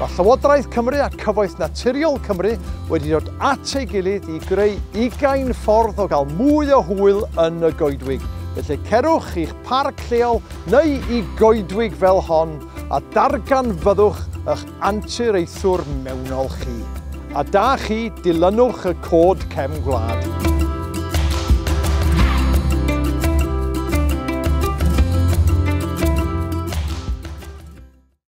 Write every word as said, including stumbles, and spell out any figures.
Mae Llywodraeth Cymru a Cyfoeth Naturiol Cymru wedi dod at ei gilydd i greu ugain ffordd o gael mwy o hwyl yn y goedwig. Felly cerwch i'ch parc lleol neu i goedwig fel hon a darganfyddwch eich antireithwr mewnol chi. A da chi dilynwch y cod cefn gwlad.